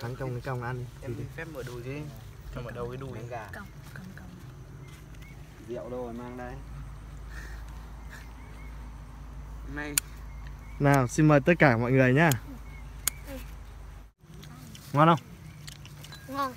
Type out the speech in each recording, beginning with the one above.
Thắng trong cái còng ăn đi. Em đi phép mở đùi đi. Cho mở đầu cái đùi. Gà. Còng. Rượu đâu rồi mang đây. Này. Nào, xin mời tất cả mọi người nhá. Ngon không? Ngon.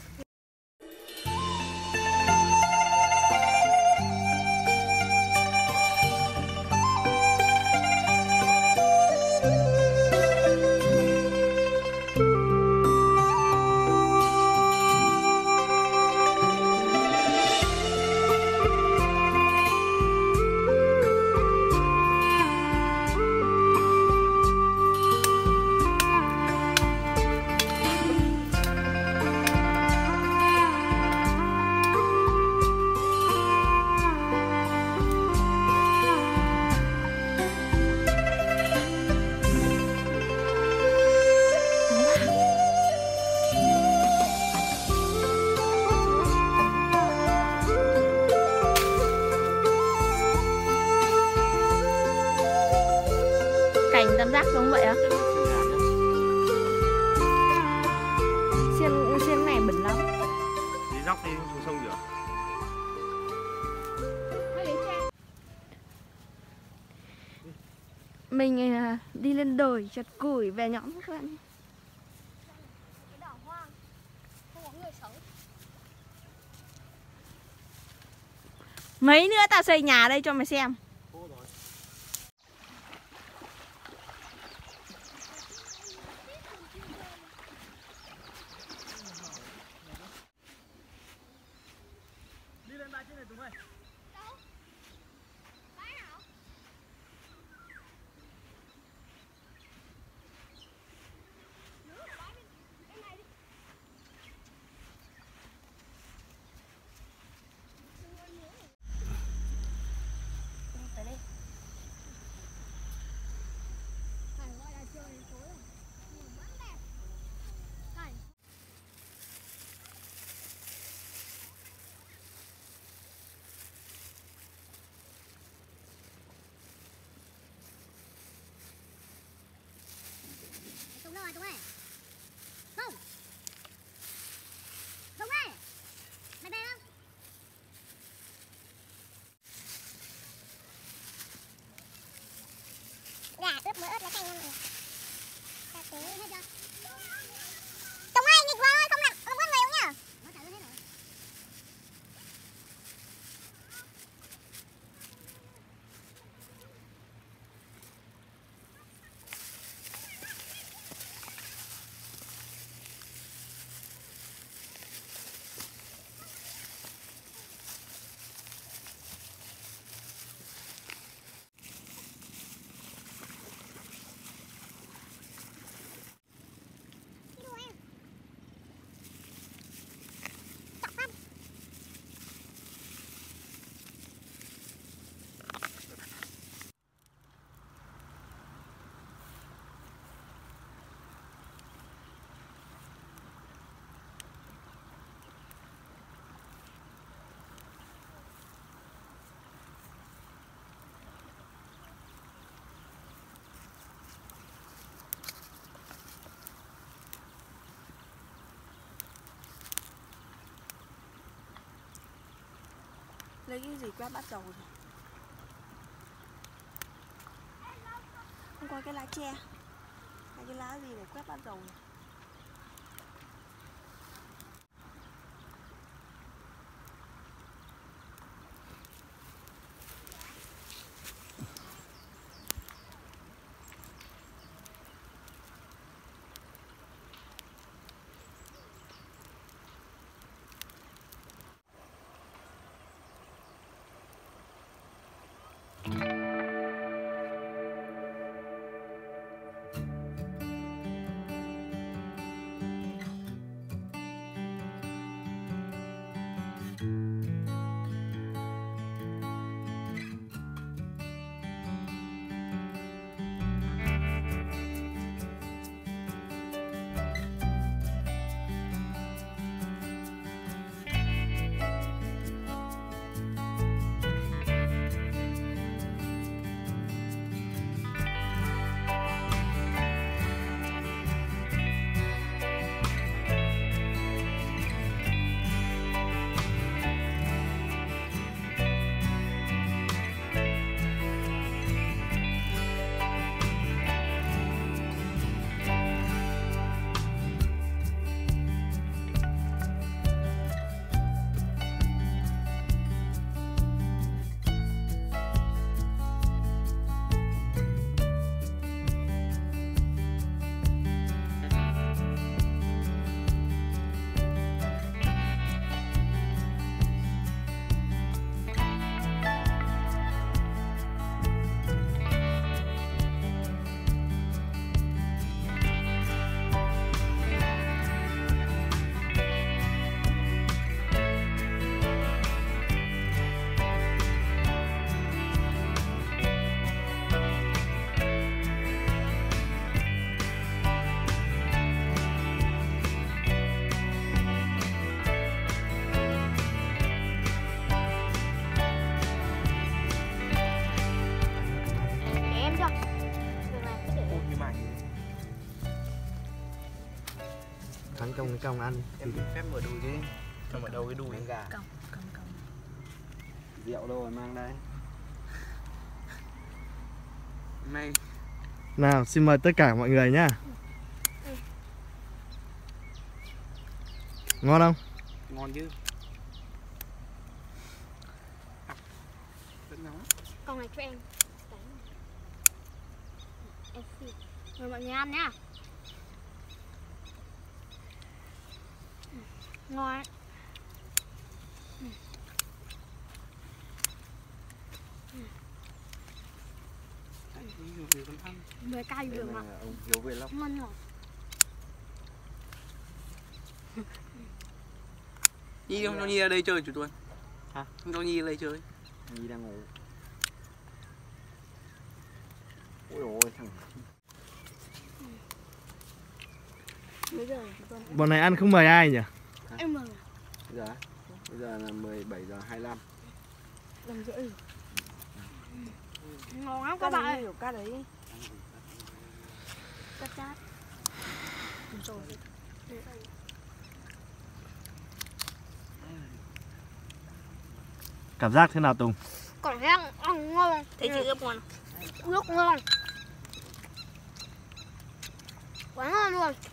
Cảnh tam giác giống vậy á? Xiên này bẩn lắm. Đi dốc đi xuống sông rửa. Mình đi lên đồi chặt củi về nhóm các bạn. Mấy nữa tao xây nhà đây cho mày xem. Đi lên bãi trên này Tùng ơi. Tùng đâu rồi Tùng ơi? Tùng! Tùng ơi! Mày về không? Gà ướp mỡ ớt lá chanh ngon rồi. Cà tế hết chưa? Tùng ơi, nghịch vừa ơi, không có người uống nhá. Nó trả hết rồi. Lấy cái gì quét bát dầu rồi? Không có cái lá tre hay cái lá gì để quét bát dầu này. Hắn trong cái còng ăn. Em được phép mở đùi chứ. Cho mở đầu cái đùi. Gà. Cầm. Rượu đâu rồi mang đây. Mày. Nào, xin mời tất cả mọi người nhá. Ngon không? Ngon chứ. Rất nóng. Con này cho em. Em xin. Mời mọi người ăn nhá. Ngon ấy. Vì con ăn. Mới cay vừa mà. Ông hiếu về lắm. Ngon nhở. Nhi không cho Nhi ra đây chơi chủ tuần. Hả? Không cho Nhi ra đây chơi. Nhi đang ngủ. Ôi ôi thằng. Bây giờ tuần. Bọn này ăn không mời ai nhỉ? Em mời. Bây giờ là 17:25. 5:30. Ngon lắm các bạn ơi. Cá đấy. Cắt chát. Cảm giác thế nào Tùng? Còn răng ăn ngon. Thấy chị ướp ngon. Nước ngon. Quá ngon luôn.